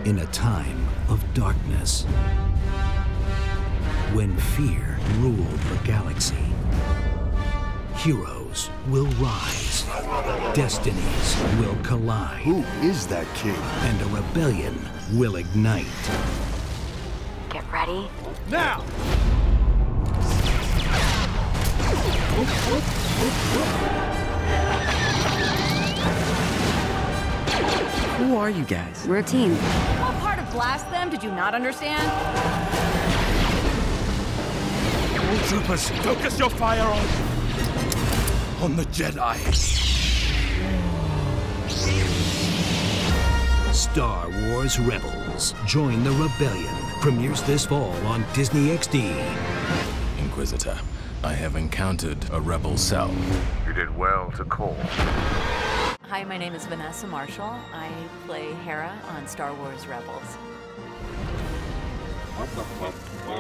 In a time of darkness, when fear ruled the galaxy, heroes will rise, destinies will collide. Who is that king? And a rebellion will ignite. Get ready. Now! Who are you guys? We're a team. What part of blast them did you not understand? Troopers, focus your fire on the Jedi. Star Wars Rebels. Join the rebellion. Premieres this fall on Disney XD. Inquisitor, I have encountered a rebel cell. You did well to call. Hi, my name is Vanessa Marshall. I play Hera on Star Wars Rebels.